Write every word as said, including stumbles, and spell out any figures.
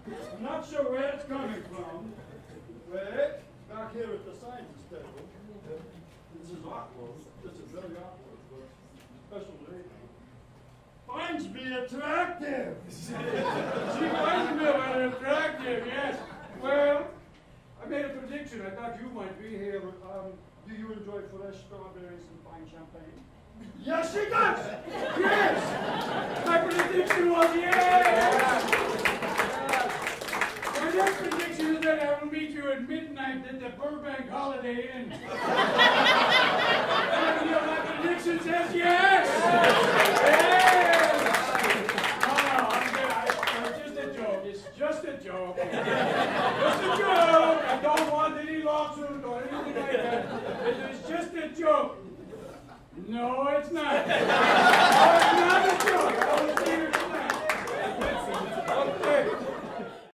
I'm not sure where it's coming from. Wait, back here at the scientist table. This is awkward. This is very awkward, but special lady finds me attractive. She finds me rather attractive, yes. Well, I made a prediction. I thought you might be here. Um, do you enjoy fresh strawberries and fine champagne? Yes, she does! Yes! My prediction was yes! yes. My next prediction is that I will meet you at midnight at the Burbank Holiday Inn. And my prediction says yes! Yes! No, no, I'm good. I, it's just a joke. It's just a joke. Just a joke. I don't want any lawsuit or anything like that. It is just a joke. No, it's not. No, it's not.